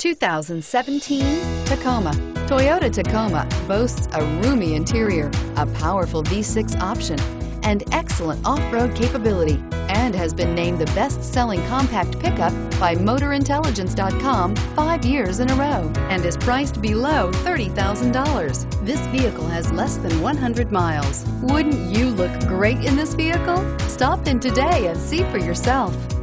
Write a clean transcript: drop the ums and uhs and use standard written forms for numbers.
2017 Tacoma. Toyota Tacoma boasts a roomy interior, a powerful V6 option, and excellent off-road capability, and has been named the best-selling compact pickup by MotorIntelligence.com 5 years in a row, and is priced below $30,000. This vehicle has less than 100 miles. Wouldn't you look great in this vehicle? Stop in today and see for yourself.